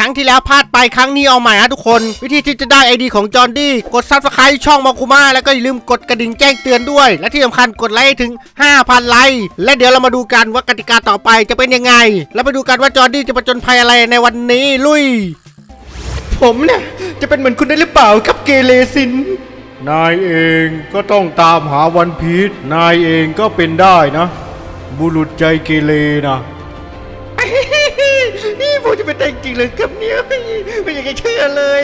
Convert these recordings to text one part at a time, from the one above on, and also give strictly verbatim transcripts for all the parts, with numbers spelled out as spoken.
รั้งที่แล้วพลาดไปครั้งนี้เอาใหม่ฮะทุกคนวิธีที่จะได้ ไอ ดี ของจอห์นดี้กดซับสไครต์ช่องมาคุมาแล้วก็อย่าลืมกดกระดิ่งแจ้งเตือนด้วยและที่สำคัญกดไลค์ถึง ห้าพัน ไลค์และเดี๋ยวเรามาดูกันว่ากติกาต่อไปจะเป็นยังไงแล้วไปดูกันว่าจอห์นดี้จะผจญภัยอะไรในวันนี้ลุยผมเนี่ยจะเป็นเหมือนคุณได้หรือเปล่าครับเกเรซินนายเองก็ต้องตามหาวันพีชนายเองก็เป็นได้นะบุรุษใจเกเรนะนี่ผมจะเป็นแต่จริงเลยครับเนี่ยไม่อยากจะเชื่อเลย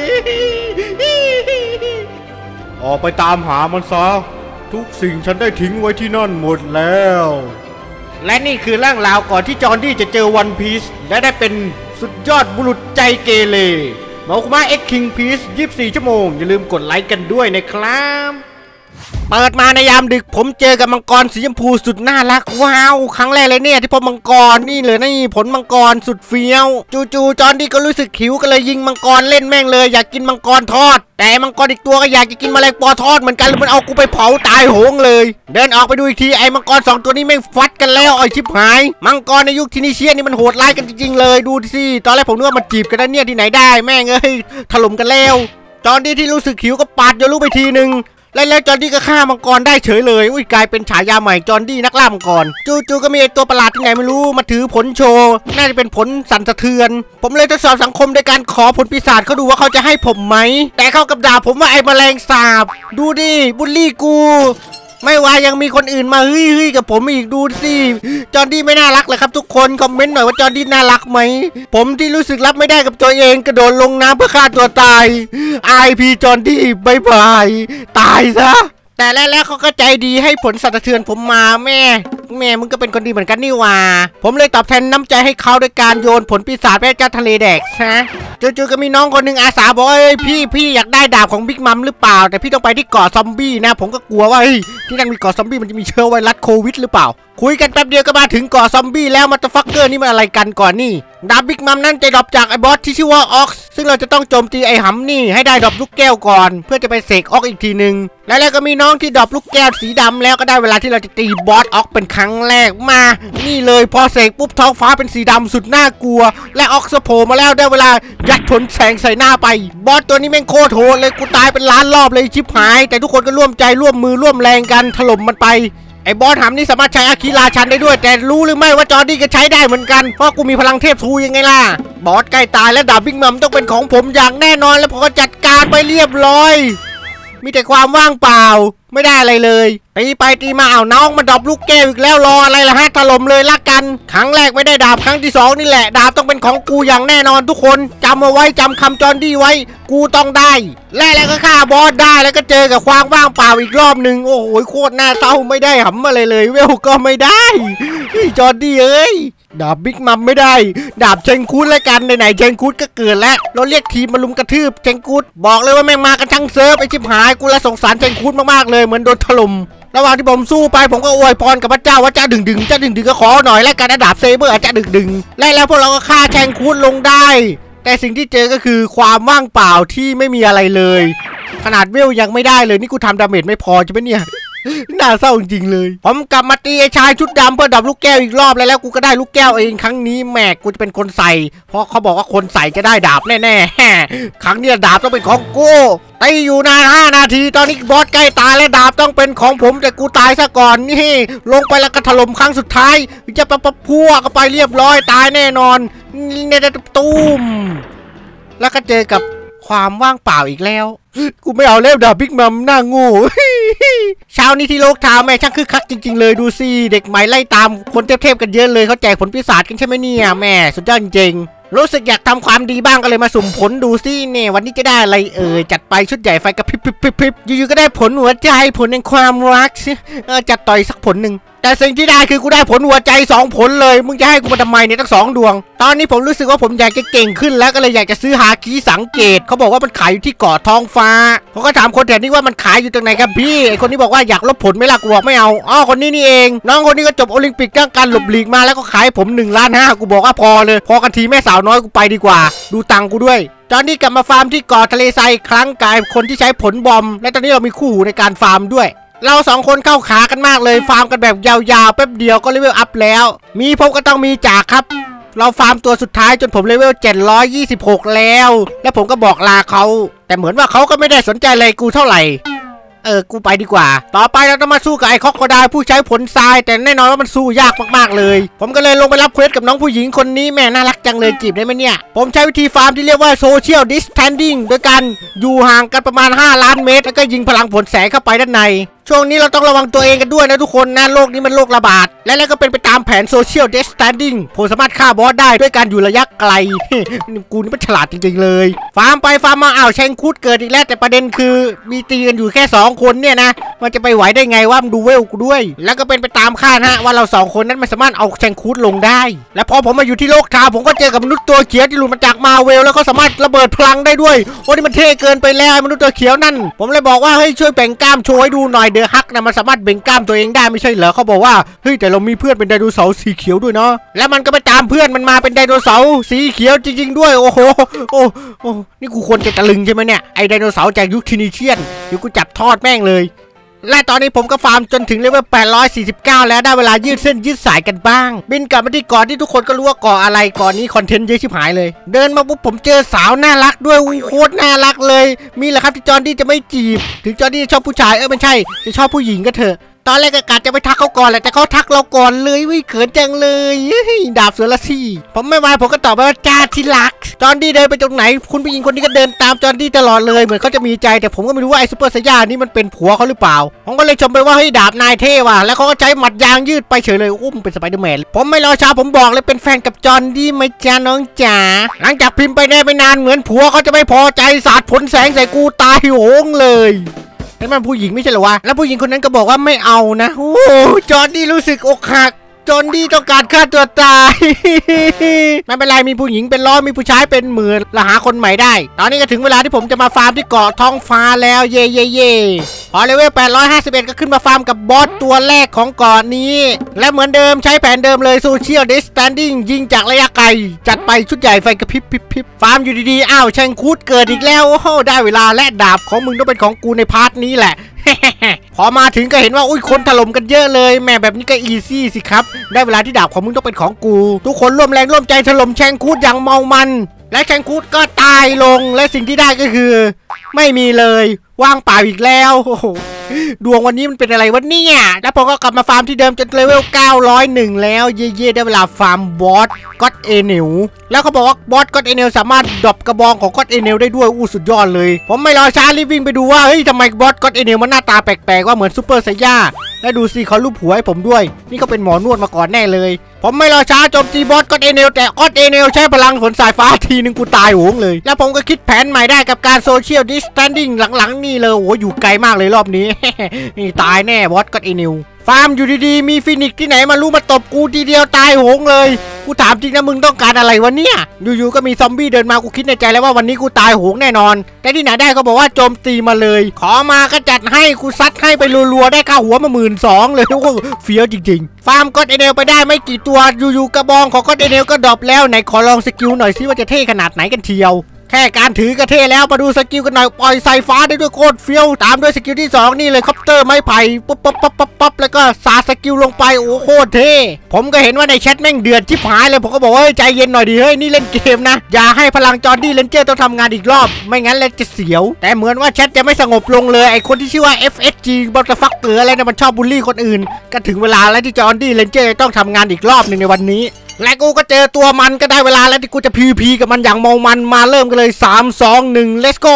ออกไปตามหามันซะทุกสิ่งฉันได้ทิ้งไว้ที่นั่นหมดแล้วและนี่คือเรื่องราวก่อนที่จอห์นดี้จะเจอวันพีชและได้เป็นสุดยอดบุรุษใจเกเรมาคุมาเอ็กคิงพีชยี่สิบสี่ชั่วโมงอย่าลืมกดไลค์กันด้วยนะครับเปิดมาในยามดึกผมเจอกับมังกรสีชมพูสุดน่ารักว้าวครั้งแรกเลยเนี่ยที่พบมังกรนี่เลยนี่ผลมังกรสุดเฟี้ยวจู่ๆจอห์นดี้ก็รู้สึกหิวก็เลยยิงมังกรเล่นแม่งเลยอยากกินมังกรทอดแต่มังกรอีกตัวก็อยากจะกินแมลงปอทอดเหมือนกันแล้วมันเอากูไปเผาตายโหงเลยเดินออกไปดูอีกทีไอ้มังกรสองตัวนี้แม่งฟัดกันแล้วไอ้ชิบหายมังกรในยุคทินิเชียนี่มันโหดร้ายกันจริงๆเลยดูสิตอนแรกผมนึกว่ามันจีบกันนะเนี่ยที่ไหนได้แม่งเอ้ยถล่มกันแล้วจอห์นดี้ที่รู้สึกหิวก็ปาดโยลูไปทีนึงแล้วแล้วจอห์นดี้ก็ฆ่ามังกรได้เฉยเลยอุ้ยกลายเป็นฉายาใหม่จอห์นดี้นักล่ามังกรจู่ๆก็มีไอตัวประหลาดที่ไหนไม่รู้มาถือผลโชว์น่าจะเป็นผลสั่นสะเทือนผมเลยทดสอบสังคมโดยการขอผลปีศาจเขาดูว่าเขาจะให้ผมไหมแต่เขากับด่าผมว่าไอ้แมลงสาบดูดิบุลลี่กูไม่ว่ายังมีคนอื่นมาเฮ้ยเฮ้ยกับผมอีกดูสิจอห์นดี้ไม่น่ารักเลยครับทุกคนคอมเมนต์หน่อยว่าจอห์นดี้น่ารักไหมผมที่รู้สึกรับไม่ได้กับตัวเองกระโดดลงน้ำเพื่อฆ่าตัวตาย ไอ พี จอห์นดี้บายบายตายซะแต่แล้วเขาก็ใจดีให้ผลสั่นสะเทือนผมมาแม่แม่มึงก็เป็นคนดีเหมือนกันนี่ว่าผมเลยตอบแทนน้ำใจให้เขาด้วยการโยนผลปีศาจไปกับทะเลแดกฮะจู่ๆก็มีน้องคนหนึ่งอาสาบอกเอ้ยพี่พี่อยากได้ดาบของบิ๊กมัมหรือเปล่าแต่พี่ต้องไปที่เกาะซอมบี้นะผมก็กลัวว่าเฮ้ยที่นั่นมีเกาะซอมบี้มันจะมีเชื้อไวรัสโควิดหรือเปล่าคุยกันแป๊บเดียวก็มาถึงเกาะซอมบี้แล้วมัตเตอร์ฟักเกอร์นี่มันอะไรกันก่อนนี่ดาบบิ๊กมัมนั่นจะดรอปจากไอ้บอสที่ชื่อว่าออกซ์ซึ่งเราจะต้องโจมตีไอ้หำนี่ให้ได้ดรอปลูกแก้วก่อนเพื่อจะไปเสกออกอีกทีนึงแล้วแล้วก็มีน้องที่ดรอปลูกแก้วสีดำแล้วก็ได้เวลาที่เราจะตีบอสออกเป็นครั้งแรกมานี่เลยพอเสกปุ๊บท้องฟ้าเป็นสีดำสุดน่ากลัวและออกซ์โผล่มาแล้วได้เวลายัดผลแสงใส่หน้าไปบอสตัวนี้แม่งโคตรโหดเลยกูตายเป็นล้านรอบเลยชิบหายแต่ทุกคนก็ร่วมใจร่วมมือร่วมแรงกันถล่มมันไปไอ้บอสหำนี่สามารถใช้อาคิราชันได้ด้วยแต่รู้หรือไม่ว่าจอร์ดี้ก็ใช้ได้เหมือนกันเพราะกูมีพลังเทพทูยังไงล่ะบอสใกล้ตายและดาบบิ๊กมัมต้องเป็นของผมอย่างแน่นอนแล้วพอจัดการไปเรียบร้อยมีแต่ความว่างเปล่าไม่ได้อะไรเลยตีไปตีมาเอาน้องมาดรอปลูกแก้วอีกแล้วรออะไรล่ะฮะถล่มเลยละกันครั้งแรกไม่ได้ดาบครั้งที่สองนี่แหละดาบต้องเป็นของกูอย่างแน่นอนทุกคนจำเอาไว้จำคำจอร์ดี้ไว้กูต้องได้และแล้วก็ฆ่าบอสได้แล้วก็เจอกับความว่างเปล่าอีกรอบหนึ่งโอ้โหโคตรน่าเศร้าไม่ได้หำอะไรเลยเวลก็ไม่ได้จอร์ดี้เอ้ยดาบบิ๊กมัมไม่ได้ดาบเชงคูดแล้วกันไหนๆเชงคูดก็เกิดแล้วเราเรียกทีมมาลุมกระทืบเชงคูดบอกเลยว่าแม่งมากันทั้งเซิร์ฟไอชิบหายกูละสงสารเชงคูดมากๆเลยเหมือนโดนถล่มระหว่างที่ผมสู้ไปผมก็อวยพรกับพระเจ้าว่าจะดึงดึงจะดึงดึงก็ขอหน่อยแล้วกันดาบเซเบอร์อาจจะดึงดึงและแล้วพวกเราก็ฆ่าเชงคูดลงได้แต่สิ่งที่เจอก็คือความว่างเปล่าที่ไม่มีอะไรเลยขนาดเวลยังไม่ได้เลยนี่กูทำดาเมจไม่พอใช่ไหมเนี่ยน่าเศร้าจริงๆเลยผมกลับมาตีไอ้ชายชุดดำเพื่อดับลูกแก้วอีกรอบแล้วแล้วกูก็ได้ลูกแก้วเองครั้งนี้แม่กูจะเป็นคนใส่เพราะเขาบอกว่าคนใส่จะได้ดาบแน่ๆครั้งนี้ดาบต้องเป็นของกูตีอยู่นานห้านาทีตอนนี้บอสใกล้ตายแล้วดาบต้องเป็นของผมแต่กูตายซะก่อนนี่ลงไปแล้วก็ถล่มครั้งสุดท้ายจะปะปะพัวก็ไปเรียบร้อยตายแน่นอนเนี่ยตุ้มแล้วก็เจอกับความว่างเปล่าอีกแล้วกูไม่เอาเล่มดาบบิ๊กมัมหน้างูเช้านี้ที่โลกทาวแม่ช่างคึกคักจริงๆเลยดูสิเด็กใหม่ไล่ตามคนเทพๆกันเยอะเลยเขาแจกผลปีศาจกันใช่ไหมเนี่ยแม่สุดยอดจริงรู้สึกอยากทำความดีบ้างก็เลยมาสุ่มผลดูสิเนี่ยวันนี้จะได้อะไรเออจัดไปชุดใหญ่ไฟกระพริบพริบพริบพริบอยู่ๆก็ได้ผลหัวใจผลแห่งความรักเออจัดต่อยสักผลหนึ่งแต่สิ่งที่ได้คือกูได้ผลหัวใจสองผลเลยมึงจะให้กูมาทำไมเนี่ยตั้งสองดวงตอนนี้ผมรู้สึกว่าผมอยากจะเก่งขึ้นแล้วก็เลยอยากจะซื้อฮาคิสังเกตเขาบอกว่ามันขายอยู่ที่เกาะท้องฟ้าเขาก็ถามคนแถวนี้ว่ามันขายอยู่ตรงไหนครับพี่ไอคนนี้บอกว่าอยากลบผลไม่ละกูบอกไม่เอาอ๋อคนนี้นี่เองน้องคนนี้ก็จบโอลิมปิกด้านการหลบหลีกมาแล้วก็ขายผมหนึ่งล้านห้ากูบอกว่าพอเลยพอกันทีแม่สาวน้อยกูไปดีกว่าดูตังกูด้วยตอนนี้กลับมาฟาร์มที่เกาะทะเลทรายครั้งกายคนที่ใช้ผลบอมและตอนนี้เรามีคู่ในการฟาร์มด้วยเราสองคนเข้าขากันมากเลยฟาร์มกันแบบยาวๆแป๊บเดียวก็เลเวลอัพแล้วมีพบก็ต้องมีจากครับเราฟาร์มตัวสุดท้ายจนผมเลเวลเจ็ดร้อยยี่สิบหกแล้วแล้วผมก็บอกลาเขาแต่เหมือนว่าเขาก็ไม่ได้สนใจเลยกูเท่าไหร่เออกูไปดีกว่าต่อไปเราต้องมาสู้กับไอ้คอกโคไดผู้ใช้ผลทรายแต่แน่นอนว่ามันสู้ยากมากๆเลยผมก็เลยลงไปรับเควสกับน้องผู้หญิงคนนี้แม่น่ารักจังเลยจีบได้ไหมเนี่ยผมใช้วิธีฟาร์มที่เรียกว่าโซเชียลดิสแทนดิ้งโดยการอยู่ห่างกันประมาณห้าล้านเมตรแล้วก็ยิงพลังผลแสงเข้าไปด้านในช่วงนี้เราต้องระวังตัวเองกันด้วยนะทุกคนนะโลกนี้มันโรคระบาดและแล้วก็เป็นไปตามแผนโซเชียลดิสแทนดิ้งผมสามารถฆ่าบอสได้ด้วยการอยู่ระยะไกล กูนี่มันฉลาดจริงๆเลยฟาร์มไปฟาร์มมาอ้าวแชงคูดเกิดอีกแล้วแต่ประเด็นคือมีตีกันอยู่แค่สองคนเนี่ยนะมันจะไปไหวได้ไงว่ามันดูเวลกูด้วยแล้วก็เป็นไปตามคาดฮะว่าเราสองคนนั้นมันสามารถเอาแชงคูดลงได้และพอผมมาอยู่ที่โลกทาวผมก็เจอกับมนุษย์ตัวเขียวที่หลุดมาจากมาเวลแล้วก็สามารถระเบิดพลังได้ด้วยโอ้นี่มันเท่เกินไปแล้วมนุษย์ตัวเขียวนั่นผมเลยบอกว่าเฮ้ยช่วยแบ่งกล้ามโชว์ให้ดูหน่อยเดอะฮักนะมันสามารถเบ่งกล้ามตัวเองได้ไม่ใช่เหรอเขาบอกว่าเฮ้ยแต่เรามีเพื่อนเป็นไดโนเสาร์สีเขียวด้วยเนาะแล้วมันก็ไปตามเพื่อนมันมาเป็นไดโนเสาร์สีเขียวจริงๆด้วยโอ้โหโอ้โอ้นี่กูควรจะตะลึงใช่ไหมเนี่ยไอไดโนเสาร์จากยุคทินิเชียนเดี๋ยวกูจับทอดแม่งเลยและตอนนี้ผมก็ฟาร์มจนถึงเลเวลแปดร้อยสี่สิบเก้าแล้วได้เวลายืดเส้นยืดสายกันบ้างบินกลับมาที่เกาะที่ทุกคนก็รู้ว่าเกาะอะไรเกาะนี้คอนเทนต์เยอะชิบหายเลยเดินมาปุ๊บผมเจอสาวน่ารักด้วยโคตรน่ารักเลยมีเหรอครับที่จอร์ดี้จะไม่จีบถึงจอร์ดี้ชอบผู้ชายเออไม่ใช่จะชอบผู้หญิงก็เถอะตอนแรกก็กะจะไปทักเขาก่อนแหละแต่เขาทักเราก่อนเลยวิเขินจังเลยดาบเสือละสี่ผมไม่ไหวผมก็ตอบไปว่าจ้าที่รักจอร์ดี้เดินไปตรงไหนคุณผู้หญิงคนนี้ก็เดินตามจอร์ดี้ตลอดเลยเหมือนเขาจะมีใจแต่ผมก็ไม่รู้ว่าไอ้ซูเปอร์ไซย่านี่มันเป็นผัวเขาหรือเปล่าผมก็เลยชมไปว่าเฮ้ยดาบนายเท่ว่ะแล้วเขาก็ใช้หมัดยางยืดไปเฉยเลยอุ้มเป็นสไปเดอร์แมนผมไม่รอช้าผมบอกเลยเป็นแฟนกับจอร์ดี้ไหมจ้าน้องจ๋าหลังจากพิมพ์ไปแน่ไม่นานเหมือนผัวเขาจะไม่พอใจสาดผลแสงใส่กูตายโหงเลยนั่นมันผู้หญิงไม่ใช่เหรอวะแล้วผู้หญิงคนนั้นก็บอกว่าไม่เอานะโอ้จอร์ดี้รู้สึกอกหักจอร์ดี้ต้องการฆ่าตัวตายไม่เป็นไรมีผู้หญิงเป็นร้อยมีผู้ชายเป็นหมื่นเราหาคนใหม่ได้ตอนนี้ก็ถึงเวลาที่ผมจะมาฟาร์มที่เกาะท้องฟ้าแล้วเย่เย่เย่พอเลเวลแปดร้อยห้าสิบเอ็ดก็ขึ้นมาฟาร์มกับบอสตัวแรกของเกาะนี้และเหมือนเดิมใช้แผนเดิมเลยโซเชียลดิสแทนดิ้งยิงจากระยะไกลจัดไปชุดใหญ่ไฟกระพริบพริบพริบฟาร์มอยู่ดีๆอ้าวแชงคูดเกิดอีกแล้วโอ้โหได้เวลาและดาบของมึงต้องเป็นของกูในพาร์ทนี้แหละ พอมาถึงก็เห็นว่าอุ้ยคนถล่มกันเยอะเลยแม่แบบนี้ก็อีซี่สิครับได้เวลาที่ดาบของมึงต้องเป็นของกูทุกคนร่วมแรงร่วมใจถล่มแชงคูดอย่างเมามันและแชงคูดก็ตายลงและสิ่งที่ได้ก็คือไม่มีเลยว่างเปล่าอีกแล้วโอ้โหดวงวันนี้มันเป็นอะไรวะเนี่ยแล้วผมก็กลับมาฟาร์มที่เดิมจนเลเวลเก้าร้อยเอ็ดแล้วเย่ๆได้เวลาฟาร์มบอสก็อดเอเนลแล้วเขาบอกว่าบอสก็อดเอเนลสามารถดรอปกระบองของก็อดเอเนลได้ด้วยอู้สุดยอดเลยผมไม่รอช้ารีบวิ่งไปดูว่าเฮ้ยทำไมบอสก็อดเอเนลมันหน้าตาแปลกๆว่าเหมือนซูเปอร์ไซย่าและดูสิเขาลูบหัวให้ผมด้วยนี่ก็เป็นหมอนวดมาก่อนแน่เลยผมไม่รอช้าโจมตีบอสก็อดเอเนลแต่ก็อดเอเนลใช้พลังฝนสายฟ้าทีนึงกูตายโหงเลยแล้วผมก็คิดแผนใหม่ได้กับการโซเชียลดิสแทนดิ้งหลังๆนี่เลยโอ้อยู่ไกลมากเลยรอบนี้ นี่ตายแน่บอสก็อดเอเนลฟาร์มอยู่ดีๆมีฟินิกที่ไหนมารู้มาตบกูทีเดียวตายโหงเลยกูถามจริงนะมึงต้องการอะไรวะเนี่ยอยู่ๆก็มีซอมบี้เดินมากูคิดในใจแล้วว่าวันนี้กูตายโหงแน่นอนแต่ที่ไหนได้ก็บอกว่าโจมตีมาเลยขอมาก็จัดให้กูซัดให้ไปรัวๆได้ค่าหัวมาหมื่นสองเลยโอ้โหเฟี้ยวจริงๆฟาร์มก็อดเอเนลไปได้ไม่กี่ตัวอยู่ๆกระบองของก็อดเอเนลก็ดรอปแล้วไหนขอลองสกิลหน่อยซิว่าจะเท่ขนาดไหนกันเทียวแค่การถือกระเทแล้วมาดูสกิลกันหน่อยปล่อยสายฟ้าได้ด้วยโคตรเฟี้ยวตามด้วยสกิลที่สองนี่เลยคอปเตอร์ไม้ไผ่ปุ๊บปุ๊บปุ๊บปุ๊บปุ๊บแล้วก็สาดสกิลลงไปโอ้โคตรเท่ผมก็เห็นว่าในแชทแม่งเดือดชิบหายเลยผมก็บอกว่าใจเย็นหน่อยดิเฮ้ยนี่เล่นเกมนะอย่าให้พลังจอร์ดี้เลนเจอร์ต้องทำงานอีกรอบไม่งั้นแล้วจะเสียวแต่เหมือนว่าแชทจะไม่สงบลงเลยไอคนที่ชื่อว่า เอฟ เอส จี บัตเตอร์ฟักเกอร์อะไรนะมันชอบบูลลี่คนอื่นก็ถึงเวลาแล้วที่จอร์ดี้เลนเจอร์ต้องทำงานอีกรอบหนึ่งในวันนี้และกูก็เจอตัวมันก็ได้เวลาแล้วที่กูจะ พี วี พี กับมันอย่างเมามันมาเริ่มกันเลยสาม สอง หนึ่ง let's go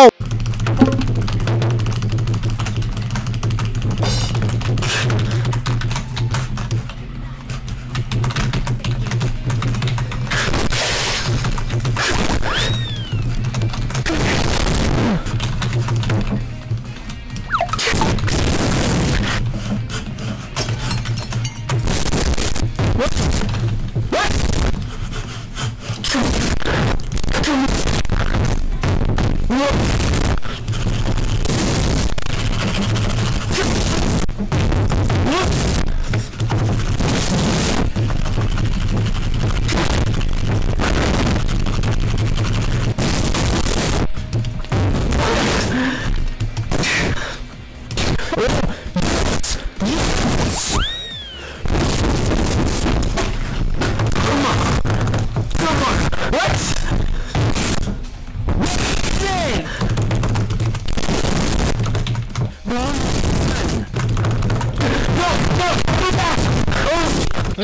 What?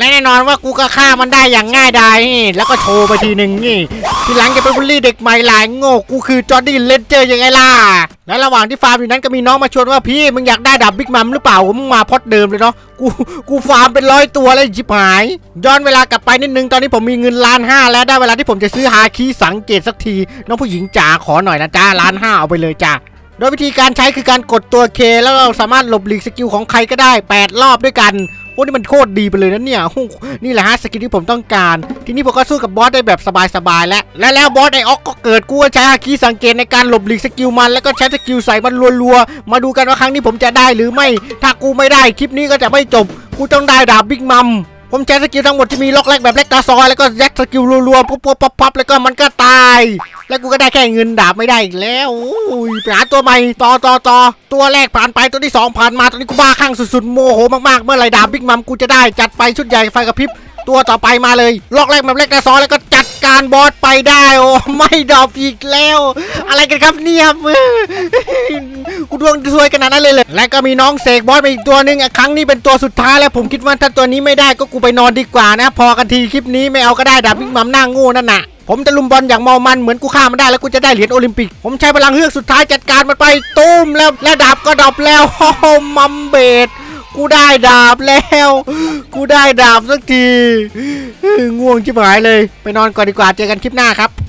และแน่นอนว่ากูก็ฆ่ามันได้อย่างง่ายดายนี่แล้วก็โชว์ไปทีหนึ่งนี่ทีหลังจะไปบูลลี่เด็กใหม่หลายโง่กูคือจอร์ดี้เลนเจอร์ยังไงล่ะและระหว่างที่ฟาร์มอยู่นั้นก็มีน้องมาชวนว่าพี่มึงอยากได้ดาบบิ๊กมัมหรือเปล่ามึงมาพอดเดิมเลยเนาะกูกูฟาร์มเป็นร้อยตัวเลยชิบหายย้อนเวลากลับไปนิดนึงตอนนี้ผมมีเงินล้านห้าแล้วได้เวลาที่ผมจะซื้อฮาคิสังเกตสักทีน้องผู้หญิงจ๋าขอหน่อยนะจ้าล้านห้าเอาไปเลยจ้าโดยวิธีการใช้คือการกดตัวเคแล้วเราสามารถหลบหลีกสกิลของใครก็ได้แปดรอบด้วยกันโอ้นี่มันโคตรดีไปเลยนะเนี่ยนี่แหละฮะสกิลที่ผมต้องการทีนี้ผมก็สู้กับบอสได้แบบสบายๆแล้วและแล้วบอสไอออกก็เกิดกูใช้ฮาคิสังเกตในการหลบหลีกสกิลมันแล้วก็ใช้สกิลใส่มันรัวๆมาดูกันว่าครั้งนี้ผมจะได้หรือไม่ถ้ากูไม่ได้คลิปนี้ก็จะไม่จบกูต้องได้ดาบบิ๊กมัมผมใช้สกิลทั้งหมดที่มีล็อกแรกแบบเล็กตาซอยแล้วก็ยัดสกิลรัวๆปุ๊บปุ๊บปั๊บปั๊บแล้วก็มันก็ตายแล้วกูก็ได้แค่เงินดาบไม่ได้อีกแล้วไปหาตัวใหม่ต่อต่อต่อตัวแรกผ่านไปตัวที่สองผ่านมาตัวนี้กูบ้าคลั่งสุดๆโมโหมากๆเมื่อไหร่ดาบบิ๊กมัมกูจะได้จัดไปชุดใหญ่ไฟกระพริบตัวต่อไปมาเลยล็อกแรกแบบเล็กตาซอยแล้วก็จัดการบอสไปได้โอ้ไม่ดรอปอีกแล้วอะไรกันครับเนี่ยกูดวงซวยขนาดนั้นเลยเลยและก็มีน้องเสกบอสไปอีกตัวหนึ่งครั้งนี้เป็นตัวสุดท้ายแล้วผมคิดว่าถ้าตัวนี้ไม่ได้ก็กูไปนอนดีกว่านะพอกันทีคลิปนี้ไม่เอาก็ได้ดาบบิ๊กมัมหน้าโง่นั่นน่ะผมจะลุมบอลอย่างเมามันเหมือนกูฆ่ามันได้แล้วกูจะได้เหรียญโอลิมปิกผมใช้พลังเฮือกสุดท้ายจัดการมันไปตุ้มแล้วและดาบก็ดรอปแล้วโอ้มัมเบดกูได้ดาบแล้วกูได้ดาบสักทีง่วงชิบหายเลยไปนอนก่อนดีกว่าเจอกันคลิปหน้าครับ